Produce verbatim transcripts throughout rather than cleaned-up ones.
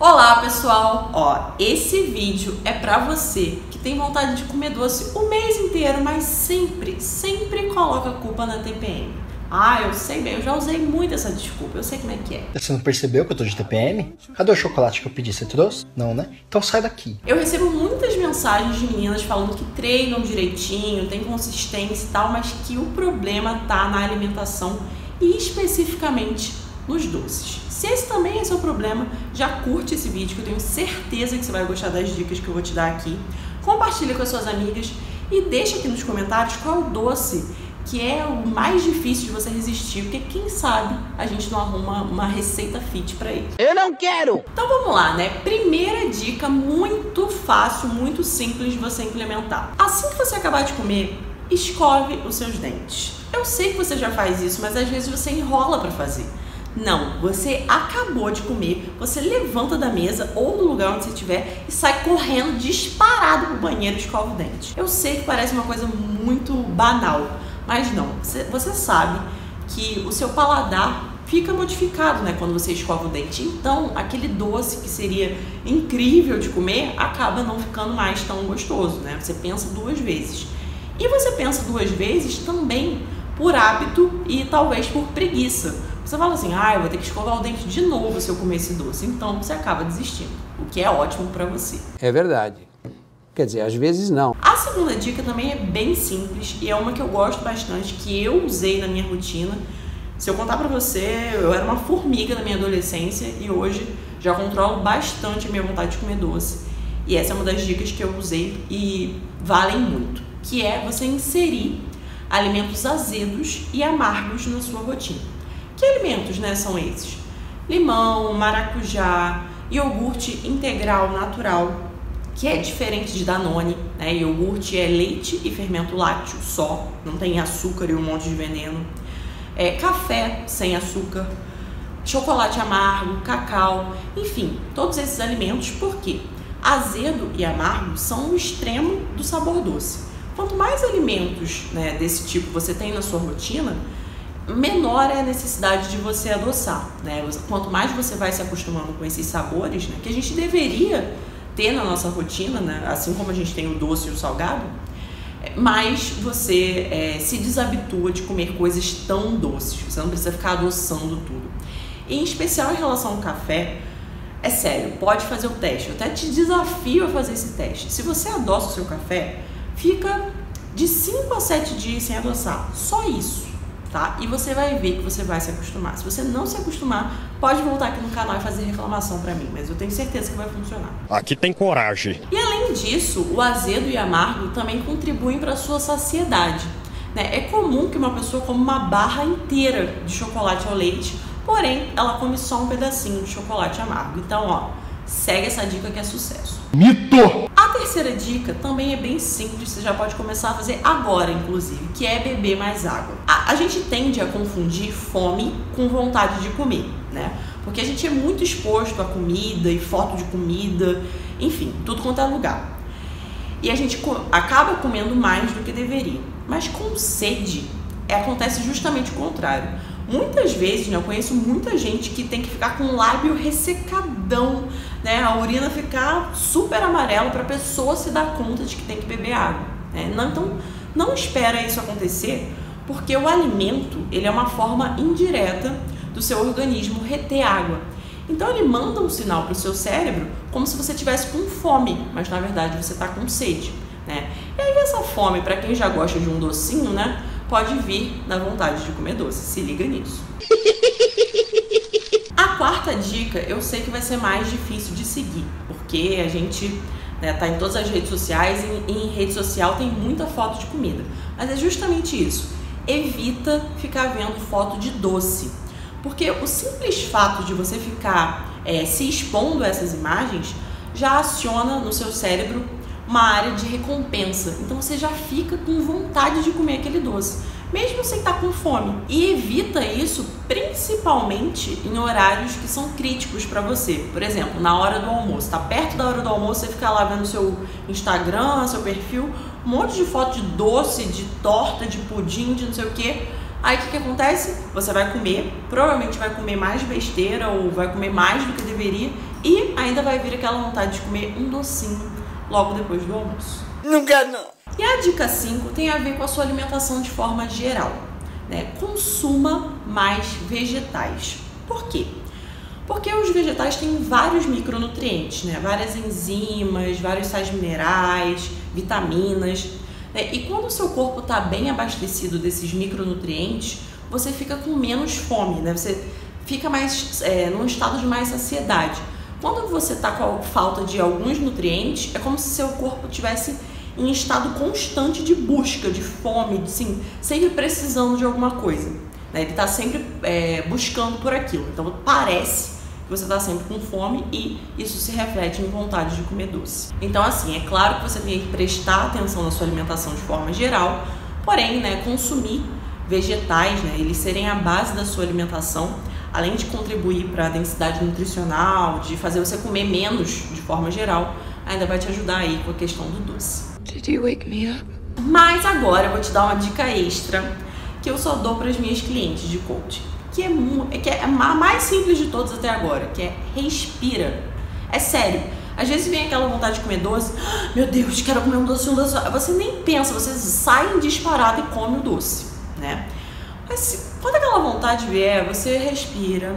Olá pessoal, ó, esse vídeo é pra você que tem vontade de comer doce o mês inteiro, mas sempre, sempre coloca a culpa na T P M. Ah, eu sei bem, eu já usei muito essa desculpa, eu sei como é que é. Você não percebeu que eu tô de T P M? Cadê o chocolate que eu pedi? Você trouxe? Não, né? Então sai daqui. Eu recebo muitas mensagens de meninas falando que treinam direitinho, tem consistência e tal, mas que o problema tá na alimentação e especificamente nos doces. Se esse também é seu problema, já curte esse vídeo que eu tenho certeza que você vai gostar das dicas que eu vou te dar aqui. Compartilha com as suas amigas e deixa aqui nos comentários qual o doce que é o mais difícil de você resistir, porque quem sabe a gente não arruma uma receita fit pra ele. Eu não quero! Então vamos lá, né? Primeira dica muito fácil, muito simples de você implementar. Assim que você acabar de comer, escove os seus dentes. Eu sei que você já faz isso, mas às vezes você enrola pra fazer. Não, você acabou de comer, você levanta da mesa ou do lugar onde você estiver e sai correndo disparado pro banheiro e escova o dente. Eu sei que parece uma coisa muito banal, mas não, você, você sabe que o seu paladar fica modificado, né, quando você escova o dente. Então, aquele doce que seria incrível de comer acaba não ficando mais tão gostoso, né? Você pensa duas vezes. E você pensa duas vezes também por hábito e talvez por preguiça. Você fala assim, ah, eu vou ter que escovar o dente de novo se eu comer esse doce. Então, você acaba desistindo, o que é ótimo pra você. É verdade. Quer dizer, às vezes não. A segunda dica também é bem simples e é uma que eu gosto bastante, que eu usei na minha rotina. Se eu contar pra você, eu era uma formiga na minha adolescência e hoje já controlo bastante a minha vontade de comer doce. E essa é uma das dicas que eu usei e valem muito, que é você inserir alimentos azedos e amargos na sua rotina. Que alimentos, né, são esses? Limão, maracujá, iogurte integral natural, que é diferente de Danone, né? Iogurte é leite e fermento lácteo só, não tem açúcar e um monte de veneno. É, café sem açúcar, chocolate amargo, cacau, enfim, todos esses alimentos, porque azedo e amargo são o extremo do sabor doce. Quanto mais alimentos, né, desse tipo você tem na sua rotina, menor é a necessidade de você adoçar, né? Quanto mais você vai se acostumando com esses sabores, né, que a gente deveria ter na nossa rotina, né, assim como a gente tem o doce e o salgado, mais você é, se desabitua de comer coisas tão doces. Você não precisa ficar adoçando tudo. E, em especial em relação ao café, é sério, pode fazer o teste. Eu até te desafio a fazer esse teste. Se você adoça o seu café, fica de cinco a sete dias sem adoçar. Só isso. Tá? E você vai ver que você vai se acostumar. Se você não se acostumar, pode voltar aqui no canal e fazer reclamação pra mim, mas eu tenho certeza que vai funcionar. Aqui tem coragem. E além disso, o azedo e amargo também contribuem para a sua saciedade, né? É comum que uma pessoa coma uma barra inteira de chocolate ao leite, porém, ela come só um pedacinho de chocolate amargo. Então, ó, segue essa dica que é sucesso. Mito! A terceira dica também é bem simples, você já pode começar a fazer agora, inclusive, que é beber mais água. A, a gente tende a confundir fome com vontade de comer, né? Porque a gente é muito exposto a comida e foto de comida, enfim, tudo quanto é lugar. E a gente co- acaba comendo mais do que deveria. Mas com sede, é, acontece justamente o contrário. Muitas vezes, né, eu conheço muita gente que tem que ficar com o lábio ressecadão, né, a urina ficar super amarela para a pessoa se dar conta de que tem que beber água, né? Não, então, não espera isso acontecer, porque o alimento, ele é uma forma indireta do seu organismo reter água. Então ele manda um sinal para o seu cérebro como se você estivesse com fome, mas na verdade você está com sede, né? E aí essa fome, para quem já gosta de um docinho, né, pode vir na vontade de comer doce. Se liga nisso. A quarta dica, eu sei que vai ser mais difícil de seguir, porque a gente, né, tá em todas as redes sociais e em rede social tem muita foto de comida. Mas é justamente isso. Evita ficar vendo foto de doce. Porque o simples fato de você ficar é, se expondo a essas imagens já aciona no seu cérebro uma área de recompensa. Então você já fica com vontade de comer aquele doce, mesmo sem estar com fome. E evita isso principalmente em horários que são críticos para você. Por exemplo, na hora do almoço. Tá perto da hora do almoço, você fica lá vendo seu Instagram, seu perfil, um monte de foto de doce, de torta, de pudim, de não sei o que. Aí o que, que acontece? Você vai comer, provavelmente vai comer mais besteira ou vai comer mais do que deveria E ainda vai vir aquela vontade de comer um docinho logo depois do almoço. Não quero não. E a dica cinco tem a ver com a sua alimentação de forma geral, né? Consuma mais vegetais. Por quê? Porque os vegetais têm vários micronutrientes, né? Várias enzimas, vários sais minerais, vitaminas, né? E quando o seu corpo está bem abastecido desses micronutrientes, você fica com menos fome, né? Você fica mais é, num estado de mais saciedade. Quando você está com a falta de alguns nutrientes, é como se seu corpo tivesse em estado constante de busca, de fome, de, assim, sempre precisando de alguma coisa, né? Ele está sempre é, buscando por aquilo. Então parece que você está sempre com fome e isso se reflete em vontade de comer doce. Então, assim, é claro que você tem que prestar atenção na sua alimentação de forma geral, porém, né, consumir vegetais, né, eles serem a base da sua alimentação, além de contribuir para a densidade nutricional, de fazer você comer menos de forma geral, ainda vai te ajudar aí com a questão do doce. Did you wake me up? Mas agora eu vou te dar uma dica extra que eu só dou para as minhas clientes de coaching, que é, que é a mais simples de todas até agora, que é respira. É sério. Às vezes vem aquela vontade de comer doce, ah, meu Deus, quero comer um doce, um doce. Você nem pensa, você sai disparado e come o doce, né? Mas se, quando aquela vontade vier, você respira,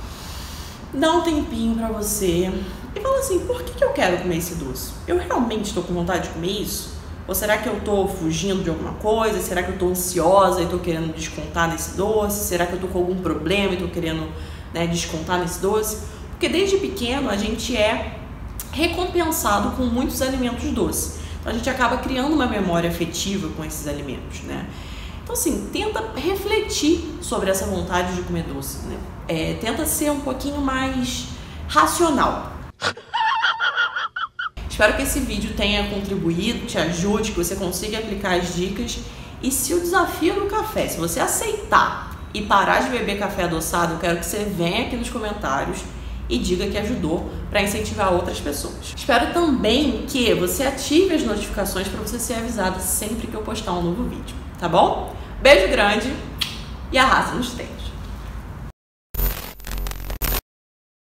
dá um tempinho pra você e fala assim, por que que eu quero comer esse doce? Eu realmente estou com vontade de comer isso? Ou será que eu estou fugindo de alguma coisa? Será que eu estou ansiosa e estou querendo descontar nesse doce? Será que eu estou com algum problema e estou querendo, né, descontar nesse doce? Porque desde pequeno a gente é recompensado com muitos alimentos doces. Então a gente acaba criando uma memória afetiva com esses alimentos, né? Então, assim, tenta refletir sobre essa vontade de comer doce, né? É, tenta ser um pouquinho mais racional. Espero que esse vídeo tenha contribuído, te ajude, que você consiga aplicar as dicas. E se o desafio do café, se você aceitar e parar de beber café adoçado, eu quero que você venha aqui nos comentários e diga que ajudou para incentivar outras pessoas. Espero também que você ative as notificações para você ser avisado sempre que eu postar um novo vídeo, tá bom? Beijo grande e arrasa nos treinos!